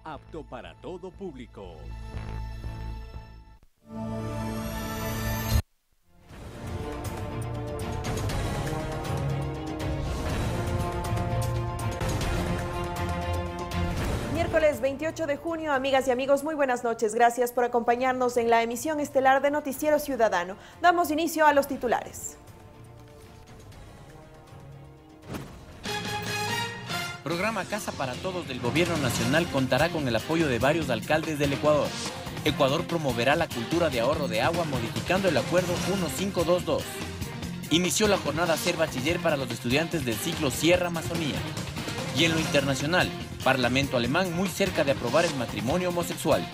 apto para todo público. Miércoles 28 de junio, amigas y amigos, muy buenas noches. Gracias por acompañarnos en la emisión estelar de Noticiero Ciudadano. Damos inicio a los titulares. Programa Casa para Todos del Gobierno Nacional contará con el apoyo de varios alcaldes del Ecuador. Ecuador promoverá la cultura de ahorro de agua modificando el Acuerdo 1522. Inició la jornada Ser Bachiller para los estudiantes del ciclo Sierra Amazonía. Y en lo internacional, Parlamento alemán muy cerca de aprobar el matrimonio homosexual.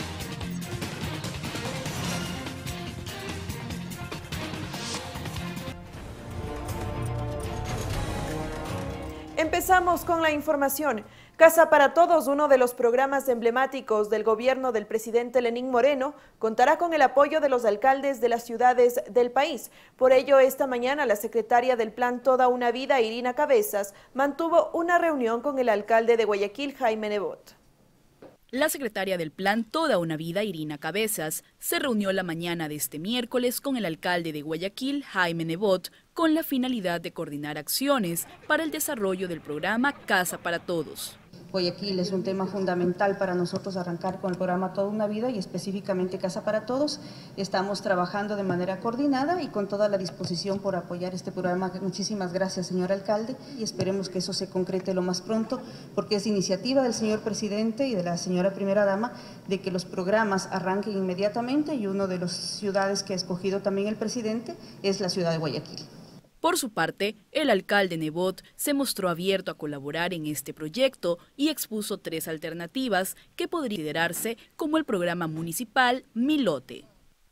Empezamos con la información. Casa para Todos, uno de los programas emblemáticos del gobierno del presidente Lenín Moreno, contará con el apoyo de los alcaldes de las ciudades del país. Por ello, esta mañana la secretaria del Plan Toda una Vida, Irina Cabezas, mantuvo una reunión con el alcalde de Guayaquil, Jaime Nebot. La secretaria del Plan Toda una Vida, Irina Cabezas, se reunió la mañana de este miércoles con el alcalde de Guayaquil, Jaime Nebot, con la finalidad de coordinar acciones para el desarrollo del programa Casa para Todos. Guayaquil es un tema fundamental para nosotros arrancar con el programa Toda una Vida y específicamente Casa para Todos. Estamos trabajando de manera coordinada y con toda la disposición por apoyar este programa. Muchísimas gracias, señor alcalde, y esperemos que eso se concrete lo más pronto, porque es iniciativa del señor presidente y de la señora primera dama de que los programas arranquen inmediatamente, y una de las ciudades que ha escogido también el presidente es la ciudad de Guayaquil. Por su parte, el alcalde Nebot se mostró abierto a colaborar en este proyecto y expuso 3 alternativas que podrían considerarse como el programa municipal Mi Lote.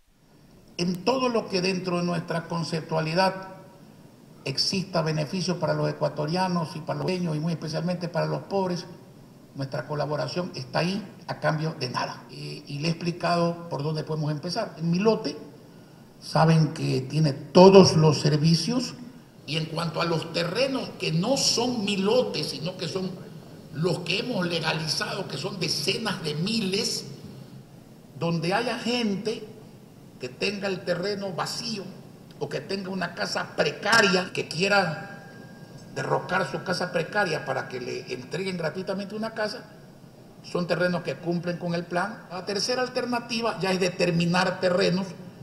En todo lo que dentro de nuestra conceptualidad exista beneficio para los ecuatorianos y para los pequeños y muy especialmente para los pobres, nuestra colaboración está ahí a cambio de nada. Y le he explicado por dónde podemos empezar. En Mi Lote saben que tiene todos los servicios, y en cuanto a los terrenos que no son Mi Lote, sino que son los que hemos legalizado, que son decenas de miles, donde haya gente que tenga el terreno vacío o que tenga una casa precaria, que quiera derrocar su casa precaria para que le entreguen gratuitamente una casa, son terrenos que cumplen con el plan. La tercera alternativa ya es determinar terrenos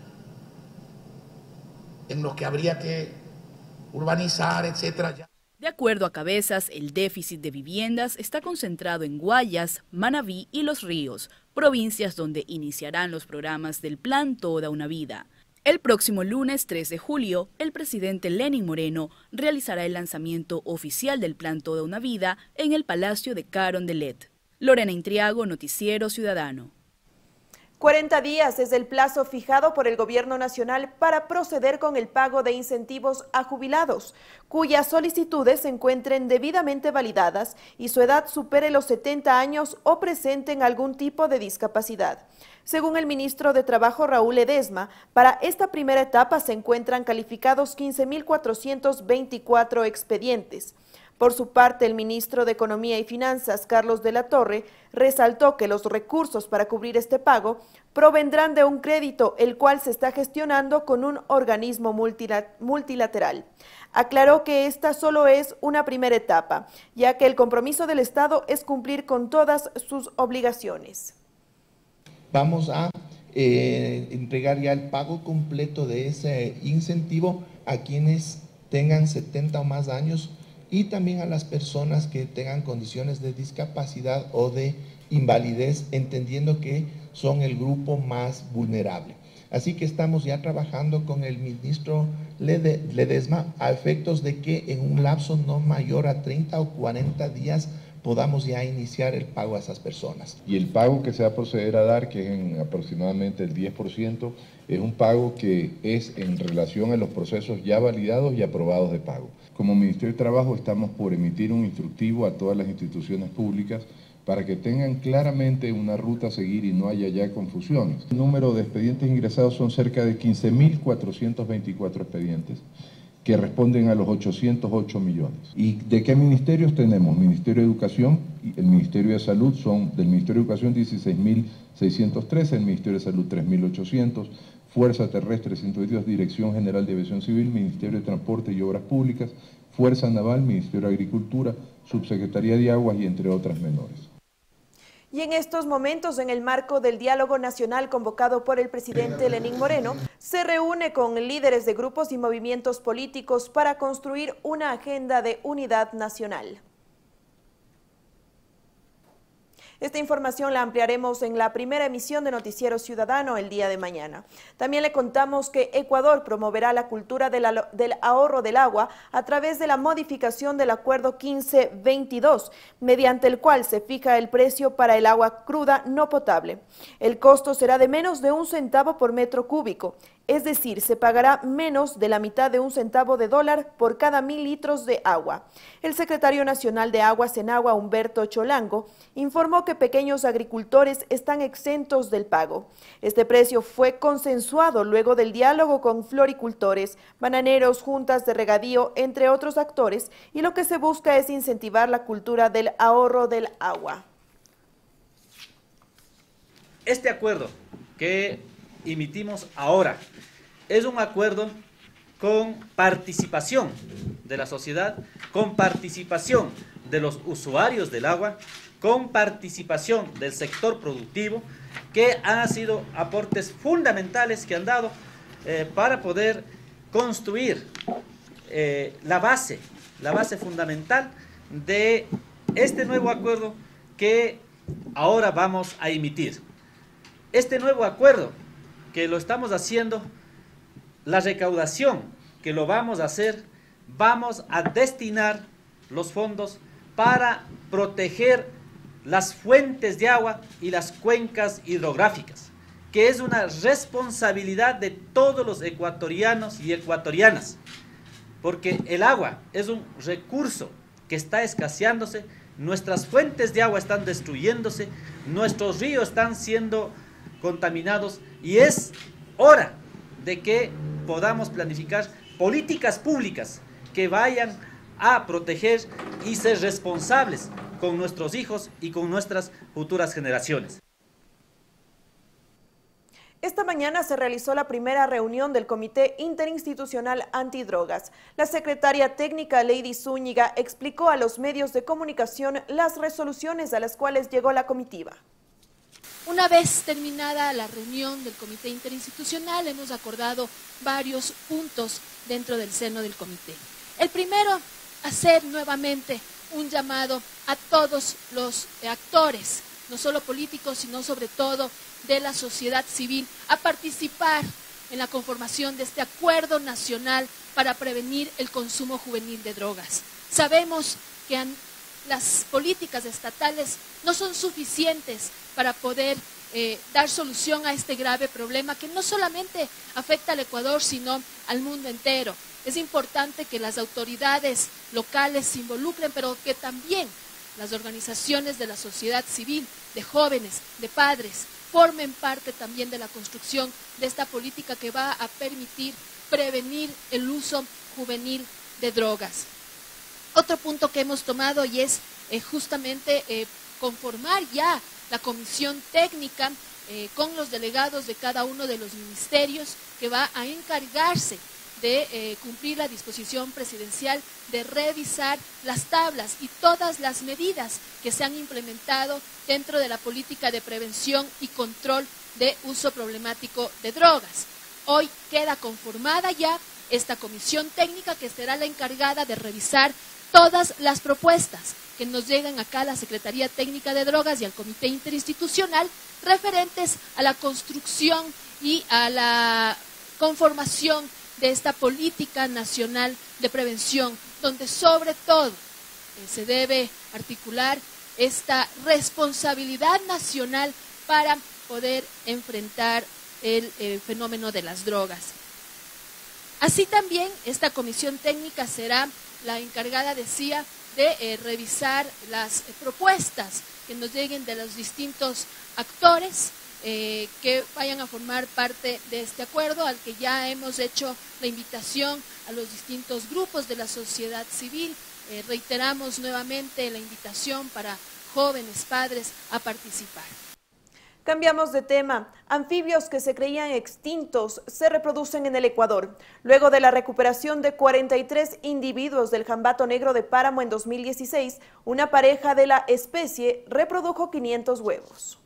en los que habría que urbanizar, etcétera. De acuerdo a Cabezas, el déficit de viviendas está concentrado en Guayas, Manabí y Los Ríos, provincias donde iniciarán los programas del Plan Toda una Vida. El próximo lunes 3 de julio, el presidente Lenín Moreno realizará el lanzamiento oficial del Plan Toda una Vida en el Palacio de Carondelet. Lorena Intriago, Noticiero Ciudadano. 40 días es el plazo fijado por el Gobierno Nacional para proceder con el pago de incentivos a jubilados, cuyas solicitudes se encuentren debidamente validadas y su edad supere los 70 años o presenten algún tipo de discapacidad. Según el ministro de Trabajo, Raúl Ledesma, para esta primera etapa se encuentran calificados 15.424 expedientes. Por su parte, el ministro de Economía y Finanzas, Carlos de la Torre, resaltó que los recursos para cubrir este pago provendrán de un crédito, el cual se está gestionando con un organismo multilateral. Aclaró que esta solo es una primera etapa, ya que el compromiso del Estado es cumplir con todas sus obligaciones. Vamos a entregar ya el pago completo de ese incentivo a quienes tengan 70 o más años, y también a las personas que tengan condiciones de discapacidad o de invalidez, entendiendo que son el grupo más vulnerable. Así que estamos ya trabajando con el ministro Ledesma a efectos de que en un lapso no mayor a 30 o 40 días podamos ya iniciar el pago a esas personas. Y el pago que se va a proceder a dar, que es en aproximadamente el 10%, es un pago que es en relación a los procesos ya validados y aprobados de pago. Como Ministerio de Trabajo estamos por emitir un instructivo a todas las instituciones públicas para que tengan claramente una ruta a seguir y no haya ya confusiones. El número de expedientes ingresados son cerca de 15.424 expedientes. que responden a los 808 millones. ¿Y de qué ministerios tenemos? Ministerio de Educación y el Ministerio de Salud son, del Ministerio de Educación 16.613, el Ministerio de Salud 3.800, Fuerza Terrestre 122, Dirección General de Aviación Civil, Ministerio de Transporte y Obras Públicas, Fuerza Naval, Ministerio de Agricultura, Subsecretaría de Aguas y entre otras menores. Y en estos momentos, en el marco del diálogo nacional convocado por el presidente Lenín Moreno, se reúne con líderes de grupos y movimientos políticos para construir una agenda de unidad nacional. Esta información la ampliaremos en la primera emisión de Noticiero Ciudadano el día de mañana. También le contamos que Ecuador promoverá la cultura del ahorro del agua a través de la modificación del Acuerdo 1522, mediante el cual se fija el precio para el agua cruda no potable. El costo será de menos de 1 centavo por metro cúbico, es decir, se pagará menos de la mitad de 1 centavo de dólar por cada 1000 litros de agua. El secretario nacional de Aguas en Agua, Humberto Cholango, informó que pequeños agricultores están exentos del pago. Este precio fue consensuado luego del diálogo con floricultores, bananeros, juntas de regadío, entre otros actores, y lo que se busca es incentivar la cultura del ahorro del agua. Este acuerdo que emitimos ahora es un acuerdo con participación de la sociedad, con participación de los usuarios del agua, con participación del sector productivo, que han sido aportes fundamentales que han dado para poder construir la base fundamental de este nuevo acuerdo que ahora vamos a emitir. Este nuevo acuerdo que lo estamos haciendo, la recaudación que lo vamos a hacer, vamos a destinar los fondos para proteger las fuentes de agua y las cuencas hidrográficas, que es una responsabilidad de todos los ecuatorianos y ecuatorianas, porque el agua es un recurso que está escaseándose, nuestras fuentes de agua están destruyéndose, nuestros ríos están siendo contaminados y es hora de que podamos planificar políticas públicas que vayan a proteger y ser responsables con nuestros hijos y con nuestras futuras generaciones. Esta mañana se realizó la primera reunión del Comité Interinstitucional Antidrogas. La secretaria técnica Lady Zúñiga explicó a los medios de comunicación las resoluciones a las cuales llegó la comitiva. Una vez terminada la reunión del Comité Interinstitucional, hemos acordado varios puntos dentro del seno del comité. El primero, hacer nuevamente un llamado a todos los actores, no solo políticos, sino sobre todo de la sociedad civil, a participar en la conformación de este acuerdo nacional para prevenir el consumo juvenil de drogas. Sabemos que las políticas estatales no son suficientes para poder dar solución a este grave problema que no solamente afecta al Ecuador, sino al mundo entero. Es importante que las autoridades locales se involucren, pero que también las organizaciones de la sociedad civil, de jóvenes, de padres, formen parte también de la construcción de esta política que va a permitir prevenir el uso juvenil de drogas. Otro punto que hemos tomado y es justamente conformar ya la comisión técnica con los delegados de cada uno de los ministerios que va a encargarse de cumplir la disposición presidencial de revisar las tablas y todas las medidas que se han implementado dentro de la política de prevención y control de uso problemático de drogas. Hoy queda conformada ya esta comisión técnica que será la encargada de revisar todas las propuestas que nos llegan acá a la Secretaría Técnica de Drogas y al Comité Interinstitucional referentes a la construcción y a la conformación de esta política nacional de prevención, donde sobre todo se debe articular esta responsabilidad nacional para poder enfrentar el fenómeno de las drogas. Así también esta comisión técnica será la encargada, decía, de revisar las propuestas que nos lleguen de los distintos actores que vayan a formar parte de este acuerdo, al que ya hemos hecho la invitación a los distintos grupos de la sociedad civil. Reiteramos nuevamente la invitación para jóvenes padres a participar. Cambiamos de tema. Anfibios que se creían extintos se reproducen en el Ecuador. Luego de la recuperación de 43 individuos del jambato negro de páramo en 2016, una pareja de la especie reprodujo 500 huevos.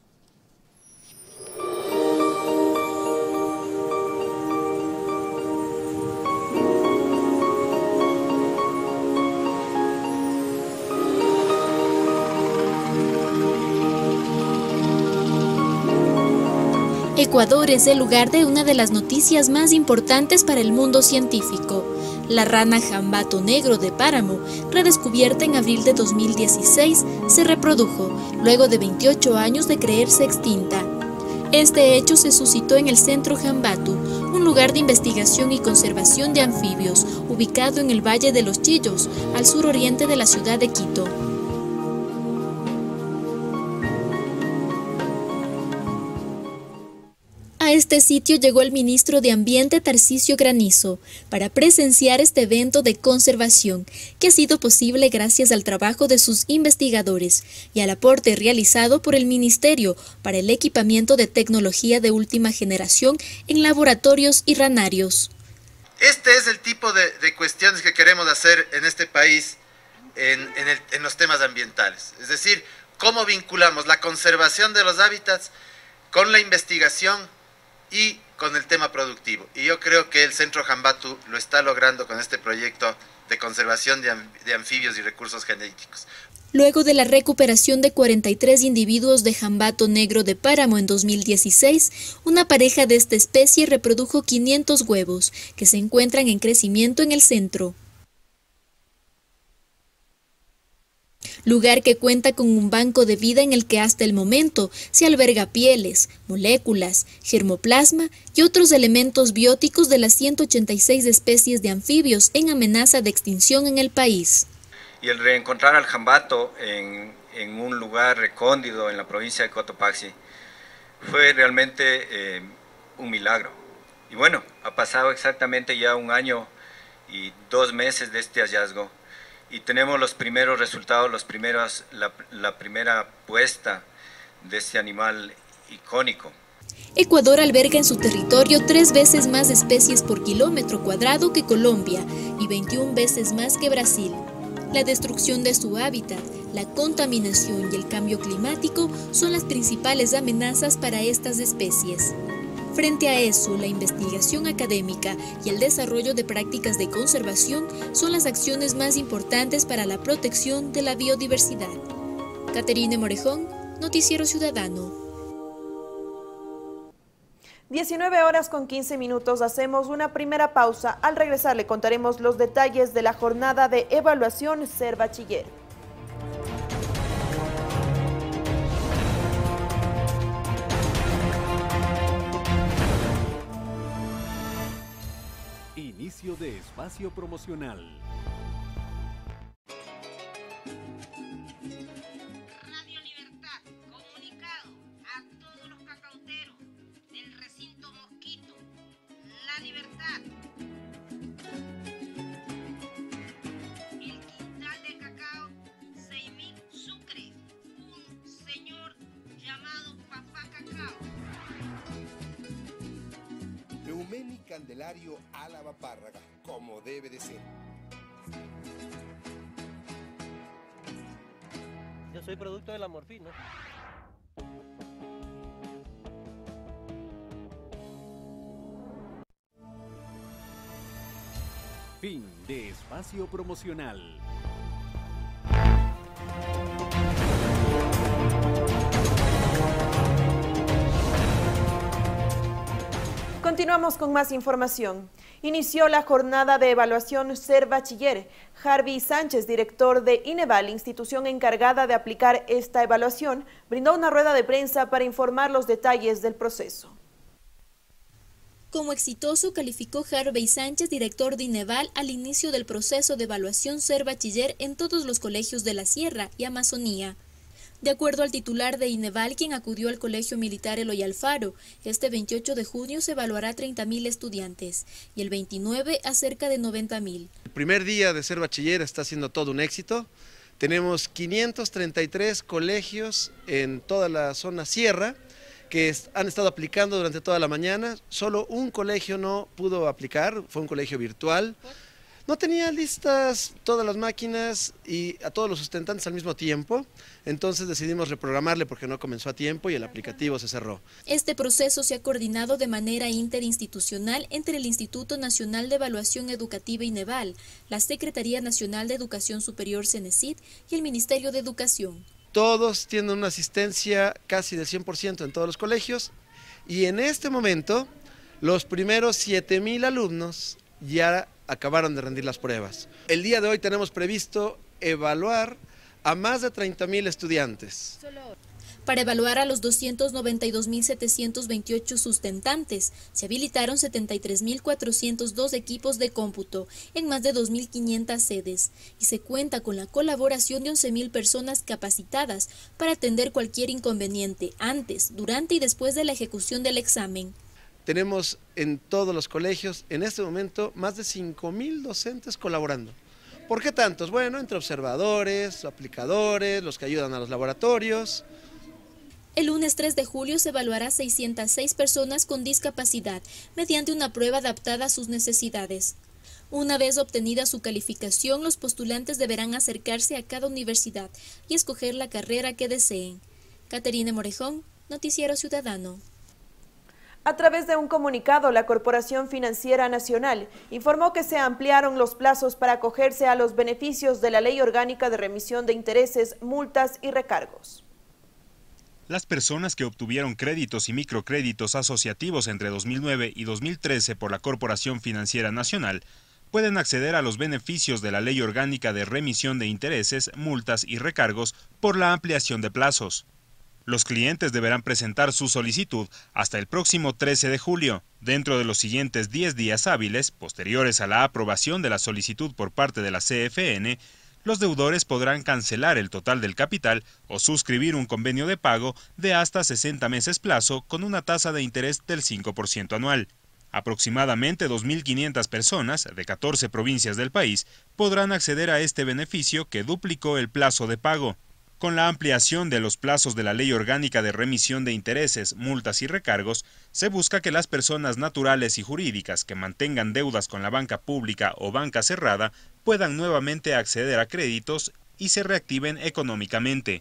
Ecuador es el lugar de una de las noticias más importantes para el mundo científico. La rana jambato negro de páramo, redescubierta en abril de 2016, se reprodujo luego de 28 años de creerse extinta. Este hecho se suscitó en el Centro Jambatu, un lugar de investigación y conservación de anfibios, ubicado en el Valle de los Chillos, al suroriente de la ciudad de Quito. A este sitio llegó el ministro de Ambiente Tarcisio Granizo para presenciar este evento de conservación que ha sido posible gracias al trabajo de sus investigadores y al aporte realizado por el Ministerio para el equipamiento de tecnología de última generación en laboratorios y ranarios. Este es el tipo de cuestiones que queremos hacer en este país en los temas ambientales. Es decir, cómo vinculamos la conservación de los hábitats con la investigación y con el tema productivo. Y yo creo que el Centro Jambatu lo está logrando con este proyecto de conservación de anfibios y recursos genéticos. Luego de la recuperación de 43 individuos de jambato negro de páramo en 2016, una pareja de esta especie reprodujo 500 huevos, que se encuentran en crecimiento en el centro. Lugar que cuenta con un banco de vida en el que hasta el momento se alberga pieles, moléculas, germoplasma y otros elementos bióticos de las 186 especies de anfibios en amenaza de extinción en el país. Y el reencontrar al jambato en un lugar recóndito en la provincia de Cotopaxi fue realmente un milagro. Y bueno, ha pasado exactamente ya 1 año y 2 meses de este hallazgo. Y tenemos los primeros resultados, la primera puesta de este animal icónico. Ecuador alberga en su territorio 3 veces más especies por kilómetro cuadrado que Colombia y 21 veces más que Brasil. La destrucción de su hábitat, la contaminación y el cambio climático son las principales amenazas para estas especies. Frente a eso, la investigación académica y el desarrollo de prácticas de conservación son las acciones más importantes para la protección de la biodiversidad. Caterine Morejón, Noticiero Ciudadano. 19:15. Hacemos una primera pausa. Al regresar le contaremos los detalles de la jornada de evaluación Ser Bachiller. Inicio de espacio promocional. Radio Libertad, comunicado a todos los cacauteros del recinto Mosquito. La Libertad. El quintal de cacao, 6.000 sucres. Un señor llamado Papá Cacao. Eumeni Candelario Álava Párraga, como debe de ser. Yo soy producto de la morfina. Fin de espacio promocional. Continuamos con más información. Inició la jornada de evaluación Ser Bachiller. Harvey Sánchez, director de INEVAL, institución encargada de aplicar esta evaluación, brindó una rueda de prensa para informar los detalles del proceso. Como exitoso calificó Harvey Sánchez, director de INEVAL, al inicio del proceso de evaluación Ser Bachiller en todos los colegios de la Sierra y Amazonía. De acuerdo al titular de INEVAL, quien acudió al Colegio Militar Eloy Alfaro, este 28 de junio se evaluará a 30.000 estudiantes y el 29 a cerca de 90.000. El primer día de ser bachiller está siendo todo un éxito. Tenemos 533 colegios en toda la zona sierra que han estado aplicando durante toda la mañana. Solo un colegio no pudo aplicar, fue un colegio virtual. No tenía listas todas las máquinas y a todos los sustentantes al mismo tiempo, entonces decidimos reprogramarle porque no comenzó a tiempo y el aplicativo se cerró. Este proceso se ha coordinado de manera interinstitucional entre el Instituto Nacional de Evaluación Educativa INEVAL, la Secretaría Nacional de Educación Superior CENESID y el Ministerio de Educación. Todos tienen una asistencia casi del 100% en todos los colegios y en este momento los primeros 7.000 alumnos ya acabaron de rendir las pruebas. El día de hoy tenemos previsto evaluar a más de 30.000 estudiantes. Para evaluar a los 292.728 sustentantes, se habilitaron 73.402 equipos de cómputo en más de 2.500 sedes y se cuenta con la colaboración de 11.000 personas capacitadas para atender cualquier inconveniente antes, durante y después de la ejecución del examen. Tenemos en todos los colegios, en este momento, más de 5.000 docentes colaborando. ¿Por qué tantos? Bueno, entre observadores, aplicadores, los que ayudan a los laboratorios. El lunes 3 de julio se evaluará a 606 personas con discapacidad mediante una prueba adaptada a sus necesidades. Una vez obtenida su calificación, los postulantes deberán acercarse a cada universidad y escoger la carrera que deseen. Caterine Morejón, Noticiero Ciudadano. A través de un comunicado, la Corporación Financiera Nacional informó que se ampliaron los plazos para acogerse a los beneficios de la Ley Orgánica de Remisión de Intereses, Multas y Recargos. Las personas que obtuvieron créditos y microcréditos asociativos entre 2009 y 2013 por la Corporación Financiera Nacional pueden acceder a los beneficios de la Ley Orgánica de Remisión de Intereses, Multas y Recargos por la ampliación de plazos. Los clientes deberán presentar su solicitud hasta el próximo 13 de julio. Dentro de los siguientes 10 días hábiles, posteriores a la aprobación de la solicitud por parte de la CFN, los deudores podrán cancelar el total del capital o suscribir un convenio de pago de hasta 60 meses plazo con una tasa de interés del 5% anual. Aproximadamente 2.500 personas de 14 provincias del país podrán acceder a este beneficio que duplicó el plazo de pago. Con la ampliación de los plazos de la Ley Orgánica de Remisión de Intereses, Multas y Recargos, se busca que las personas naturales y jurídicas que mantengan deudas con la banca pública o banca cerrada puedan nuevamente acceder a créditos y se reactiven económicamente.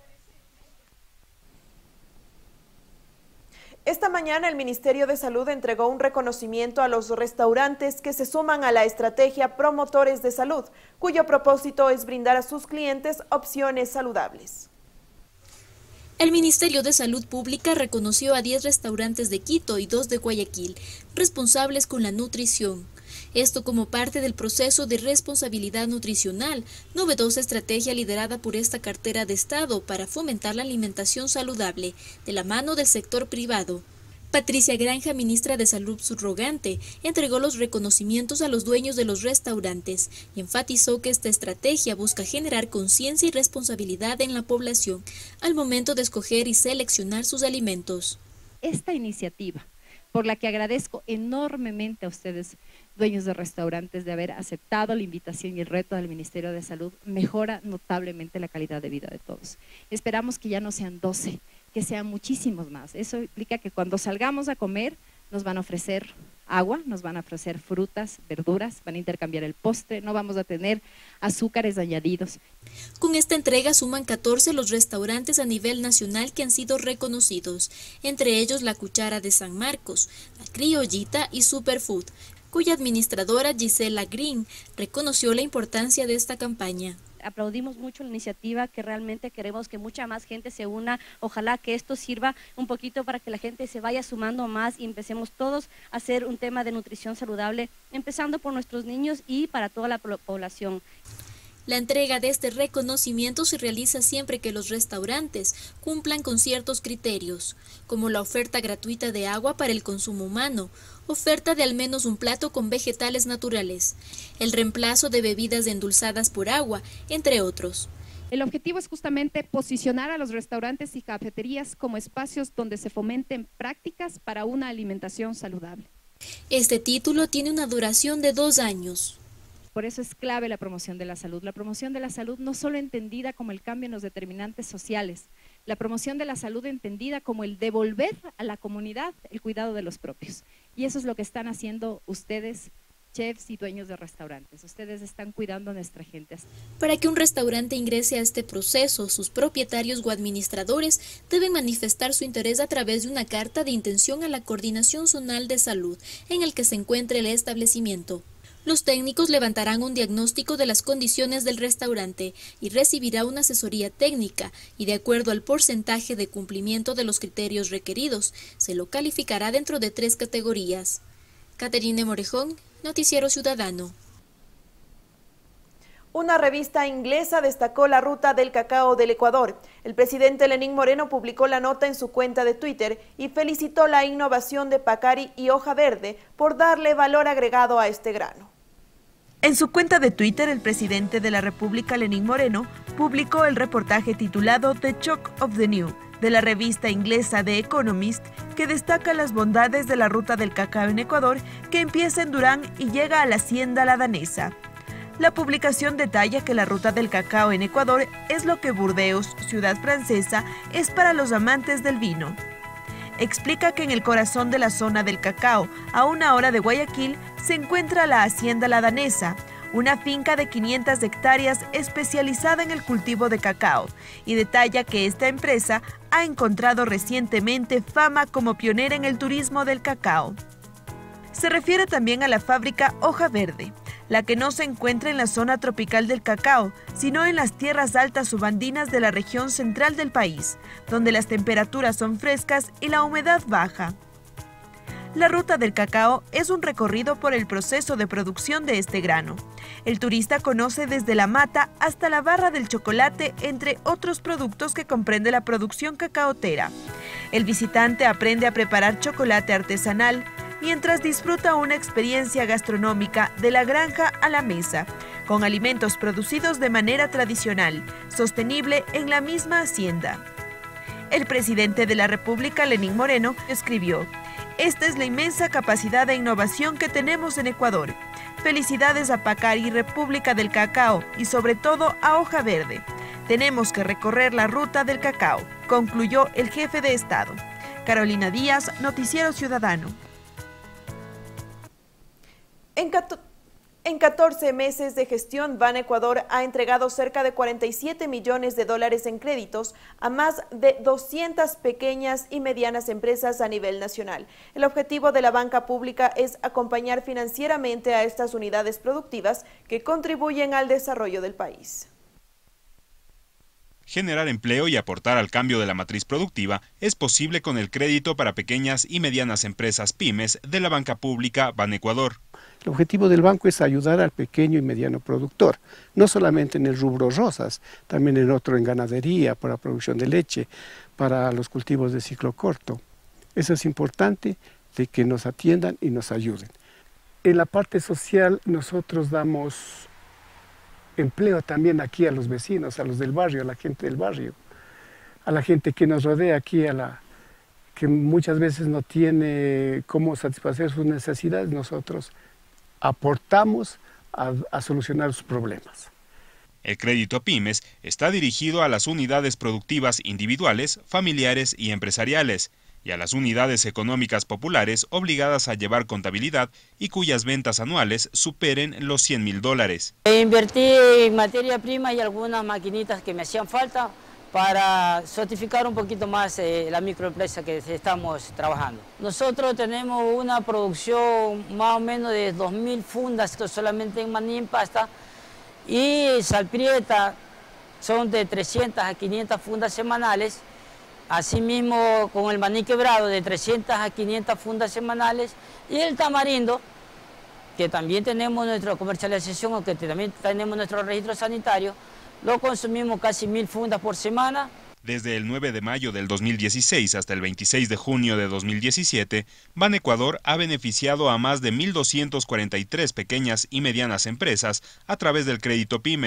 Esta mañana el Ministerio de Salud entregó un reconocimiento a los restaurantes que se suman a la estrategia Promotores de Salud, cuyo propósito es brindar a sus clientes opciones saludables. El Ministerio de Salud Pública reconoció a 10 restaurantes de Quito y 2 de Guayaquil, responsables con la nutrición. Esto como parte del proceso de responsabilidad nutricional, novedosa estrategia liderada por esta cartera de Estado para fomentar la alimentación saludable, de la mano del sector privado. Patricia Granja, ministra de Salud subrogante, entregó los reconocimientos a los dueños de los restaurantes y enfatizó que esta estrategia busca generar conciencia y responsabilidad en la población al momento de escoger y seleccionar sus alimentos. Esta iniciativa, por la que agradezco enormemente a ustedes, dueños de restaurantes, de haber aceptado la invitación y el reto del Ministerio de Salud, mejora notablemente la calidad de vida de todos. Esperamos que ya no sean 12, que sean muchísimos más. Eso implica que cuando salgamos a comer nos van a ofrecer agua, nos van a ofrecer frutas, verduras, van a intercambiar el postre, no vamos a tener azúcares añadidos. Con esta entrega suman 14 los restaurantes a nivel nacional que han sido reconocidos, entre ellos La Cuchara de San Marcos, La Criollita y Superfood, cuya administradora Gisela Green reconoció la importancia de esta campaña. Aplaudimos mucho la iniciativa, que realmente queremos que mucha más gente se una. Ojalá que esto sirva un poquito para que la gente se vaya sumando más y empecemos todos a hacer un tema de nutrición saludable, empezando por nuestros niños y para toda la población. La entrega de este reconocimiento se realiza siempre que los restaurantes cumplan con ciertos criterios, como la oferta gratuita de agua para el consumo humano, oferta de al menos un plato con vegetales naturales, el reemplazo de bebidas endulzadas por agua, entre otros. El objetivo es justamente posicionar a los restaurantes y cafeterías como espacios donde se fomenten prácticas para una alimentación saludable. Este título tiene una duración de 2 años. Por eso es clave la promoción de la salud. La promoción de la salud no solo entendida como el cambio en los determinantes sociales, la promoción de la salud entendida como el devolver a la comunidad el cuidado de los propios. Y eso es lo que están haciendo ustedes, chefs y dueños de restaurantes. Ustedes están cuidando a nuestra gente. Para que un restaurante ingrese a este proceso, sus propietarios o administradores deben manifestar su interés a través de una carta de intención a la Coordinación Zonal de Salud en el que se encuentre el establecimiento. Los técnicos levantarán un diagnóstico de las condiciones del restaurante y recibirá una asesoría técnica y de acuerdo al porcentaje de cumplimiento de los criterios requeridos, se lo calificará dentro de 3 categorías. Caterine Morejón, Noticiero Ciudadano. Una revista inglesa destacó la ruta del cacao del Ecuador. El presidente Lenín Moreno publicó la nota en su cuenta de Twitter y felicitó la innovación de Pacari y Hoja Verde por darle valor agregado a este grano. En su cuenta de Twitter, el presidente de la República, Lenín Moreno, publicó el reportaje titulado The Shock of the New, de la revista inglesa The Economist, que destaca las bondades de la ruta del cacao en Ecuador, que empieza en Durán y llega a la hacienda La Danesa. La publicación detalla que la ruta del cacao en Ecuador es lo que Burdeos, ciudad francesa, es para los amantes del vino. Explica que en el corazón de la zona del cacao, a 1 hora de Guayaquil, se encuentra la hacienda La Danesa, una finca de 500 hectáreas especializada en el cultivo de cacao, y detalla que esta empresa ha encontrado recientemente fama como pionera en el turismo del cacao. Se refiere también a la fábrica Hoja Verde, la que no se encuentra en la zona tropical del cacao, sino en las tierras altas subandinas de la región central del país, donde las temperaturas son frescas y la humedad baja. La ruta del cacao es un recorrido por el proceso de producción de este grano. El turista conoce desde la mata hasta la barra del chocolate, entre otros productos que comprende la producción cacaotera. El visitante aprende a preparar chocolate artesanal, mientras disfruta una experiencia gastronómica de la granja a la mesa, con alimentos producidos de manera tradicional, sostenible en la misma hacienda. El presidente de la República, Lenín Moreno, escribió: "Esta es la inmensa capacidad de innovación que tenemos en Ecuador. Felicidades a Pacari, República del Cacao, y sobre todo a Hoja Verde. Tenemos que recorrer la ruta del cacao", concluyó el jefe de Estado. Carolina Díaz, Noticiero Ciudadano. En 14 meses de gestión, Banecuador ha entregado cerca de $47 millones en créditos a más de 200 pequeñas y medianas empresas a nivel nacional. El objetivo de la banca pública es acompañar financieramente a estas unidades productivas que contribuyen al desarrollo del país. Generar empleo y aportar al cambio de la matriz productiva es posible con el crédito para pequeñas y medianas empresas pymes de la banca pública Banecuador. El objetivo del banco es ayudar al pequeño y mediano productor, no solamente en el rubro rosas, también en otro en ganadería, para la producción de leche, para los cultivos de ciclo corto. Eso es importante, de que nos atiendan y nos ayuden. En la parte social nosotros damos empleo también aquí a los vecinos, a los del barrio, a la gente del barrio, a la gente que nos rodea aquí, que muchas veces no tiene cómo satisfacer sus necesidades. Nosotros aportamos a solucionar sus problemas. El crédito a pymes está dirigido a las unidades productivas individuales, familiares y empresariales, y a las unidades económicas populares obligadas a llevar contabilidad y cuyas ventas anuales superen los $100.000. Invertí en materia prima y algunas maquinitas que me hacían falta para certificar un poquito más la microempresa que estamos trabajando. Nosotros tenemos una producción más o menos de 2.000 fundas, esto solamente en maní en pasta, y salprieta son de 300 a 500 fundas semanales. Asimismo, con el maní quebrado, de 300 a 500 fundas semanales, y el tamarindo, que también tenemos nuestra comercialización, aunque también tenemos nuestro registro sanitario, lo consumimos casi 1.000 fundas por semana. Desde el 9 de mayo del 2016 hasta el 26 de junio de 2017, Banecuador ha beneficiado a más de 1.243 pequeñas y medianas empresas a través del crédito pymes,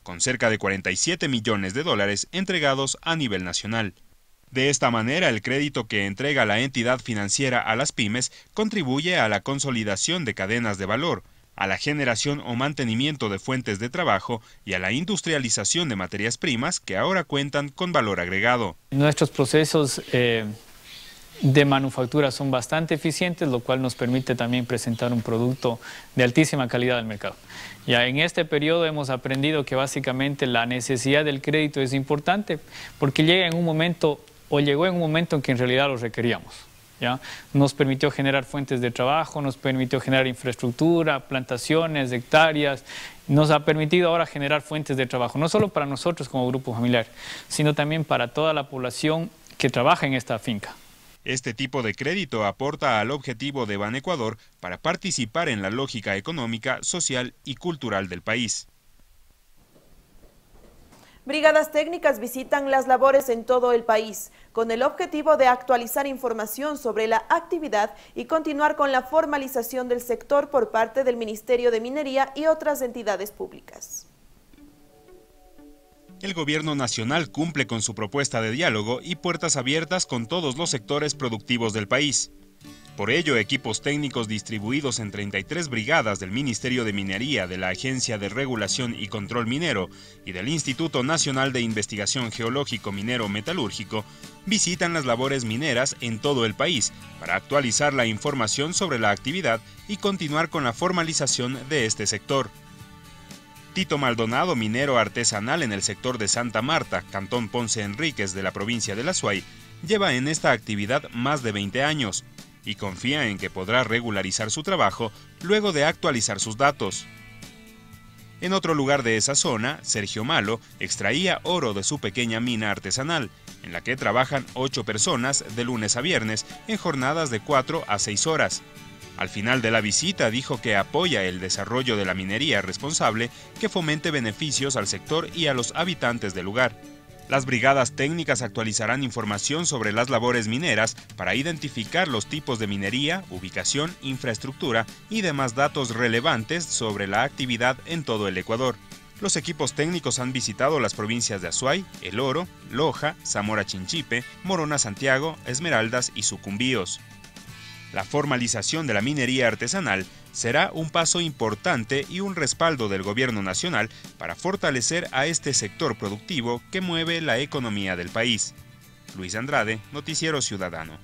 con cerca de 47 millones de dólares entregados a nivel nacional. De esta manera, el crédito que entrega la entidad financiera a las pymes contribuye a la consolidación de cadenas de valor, a la generación o mantenimiento de fuentes de trabajo y a la industrialización de materias primas que ahora cuentan con valor agregado. Nuestros procesos de manufactura son bastante eficientes, lo cual nos permite también presentar un producto de altísima calidad al mercado. Ya en este periodo hemos aprendido que básicamente la necesidad del crédito es importante porque llegó en un momento en que en realidad lo requeríamos. ¿Ya? Nos permitió generar fuentes de trabajo, nos permitió generar infraestructura, plantaciones, hectáreas, nos ha permitido ahora generar fuentes de trabajo, no solo para nosotros como grupo familiar, sino también para toda la población que trabaja en esta finca. Este tipo de crédito aporta al objetivo de Banecuador para participar en la lógica económica, social y cultural del país. Brigadas técnicas visitan las labores en todo el país, con el objetivo de actualizar información sobre la actividad y continuar con la formalización del sector por parte del Ministerio de Minería y otras entidades públicas. El gobierno nacional cumple con su propuesta de diálogo y puertas abiertas con todos los sectores productivos del país. Por ello, equipos técnicos distribuidos en 33 brigadas del Ministerio de Minería, de la Agencia de Regulación y Control Minero y del Instituto Nacional de Investigación Geológico Minero Metalúrgico visitan las labores mineras en todo el país para actualizar la información sobre la actividad y continuar con la formalización de este sector. Tito Maldonado, minero artesanal en el sector de Santa Marta, Cantón Ponce Enríquez de la provincia de La Suay, lleva en esta actividad más de 20 años y confía en que podrá regularizar su trabajo luego de actualizar sus datos. En otro lugar de esa zona, Sergio Malo extraía oro de su pequeña mina artesanal, en la que trabajan 8 personas de lunes a viernes en jornadas de 4 a 6 horas. Al final de la visita dijo que apoya el desarrollo de la minería responsable que fomente beneficios al sector y a los habitantes del lugar. Las brigadas técnicas actualizarán información sobre las labores mineras para identificar los tipos de minería, ubicación, infraestructura y demás datos relevantes sobre la actividad en todo el Ecuador. Los equipos técnicos han visitado las provincias de Azuay, El Oro, Loja, Zamora Chinchipe, Morona Santiago, Esmeraldas y Sucumbíos. La formalización de la minería artesanal será un paso importante y un respaldo del gobierno nacional para fortalecer a este sector productivo que mueve la economía del país. Luis Andrade, Noticiero Ciudadano.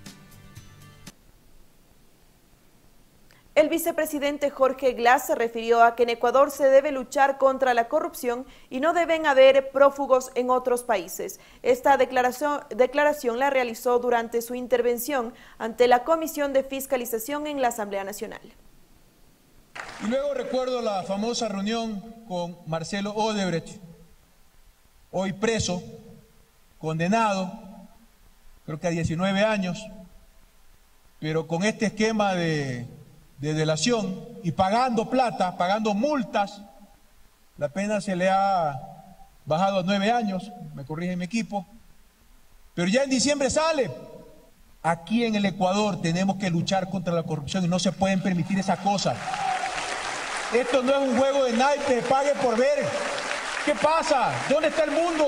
El vicepresidente Jorge Glass se refirió a que en Ecuador se debe luchar contra la corrupción y no deben haber prófugos en otros países. Esta declaración la realizó durante su intervención ante la Comisión de Fiscalización en la Asamblea Nacional. Y luego recuerdo la famosa reunión con Marcelo Odebrecht, hoy preso, condenado, creo que a 19 años, pero con este esquema de delación y pagando plata, pagando multas, la pena se le ha bajado a 9 años, me corrige mi equipo, pero ya en diciembre sale. Aquí en el Ecuador tenemos que luchar contra la corrupción y no se pueden permitir esas cosas. Esto no es un juego de naipes, pague por ver. ¿Qué pasa? ¿Dónde está el mundo?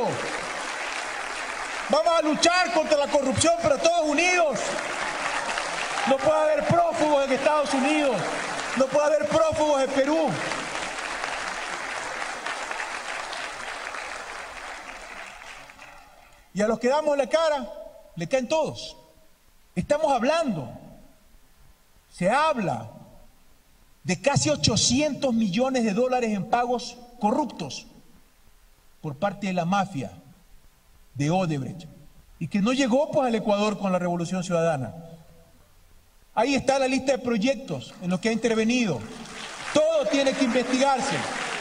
Vamos a luchar contra la corrupción, pero todos unidos. No puede haber prófugos en Estados Unidos, no puede haber prófugos en Perú. Y a los que damos la cara, le caen todos. Estamos hablando, se habla de casi 800 millones de dólares en pagos corruptos por parte de la mafia de Odebrecht y que no llegó pues al Ecuador con la Revolución Ciudadana. Ahí está la lista de proyectos en los que ha intervenido. Todo tiene que investigarse.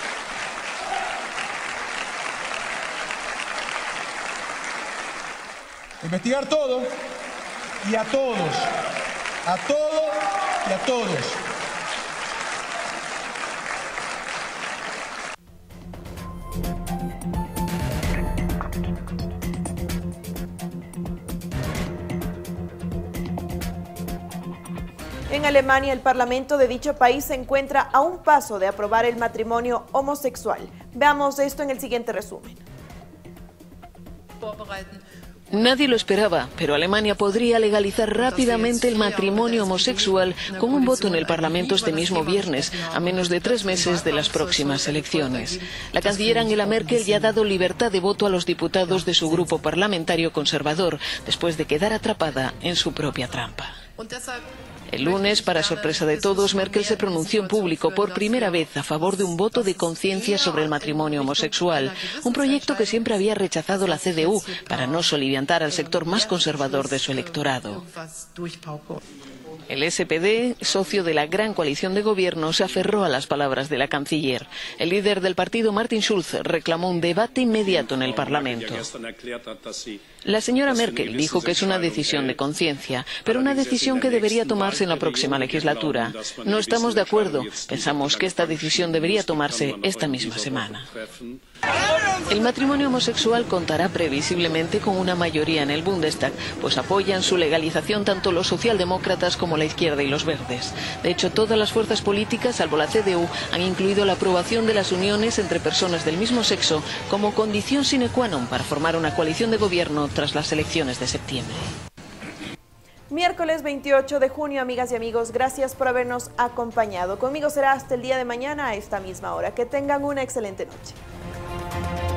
Investigar todo y a todos. A todos y a todos. En Alemania, el parlamento de dicho país se encuentra a un paso de aprobar el matrimonio homosexual. Veamos esto en el siguiente resumen. Nadie lo esperaba, pero Alemania podría legalizar rápidamente el matrimonio homosexual con un voto en el Parlamento este mismo viernes, a menos de 3 meses de las próximas elecciones. La canciller Angela Merkel ya ha dado libertad de voto a los diputados de su grupo parlamentario conservador, después de quedar atrapada en su propia trampa. El lunes, para sorpresa de todos, Merkel se pronunció en público por primera vez a favor de un voto de conciencia sobre el matrimonio homosexual, un proyecto que siempre había rechazado la CDU para no soliviantar al sector más conservador de su electorado. El SPD, socio de la gran coalición de gobierno, se aferró a las palabras de la canciller. El líder del partido, Martin Schulz, reclamó un debate inmediato en el Parlamento. La señora Merkel dijo que es una decisión de conciencia, pero una decisión que debería tomarse en la próxima legislatura. No estamos de acuerdo. Pensamos que esta decisión debería tomarse esta misma semana. El matrimonio homosexual contará previsiblemente con una mayoría en el Bundestag, pues apoyan su legalización tanto los socialdemócratas como la izquierda y los verdes. De hecho, todas las fuerzas políticas, salvo la CDU, han incluido la aprobación de las uniones entre personas del mismo sexo como condición sine qua non para formar una coalición de gobierno tras las elecciones de septiembre. Miércoles 28 de junio, amigas y amigos, gracias por habernos acompañado. Conmigo será hasta el día de mañana a esta misma hora. Que tengan una excelente noche.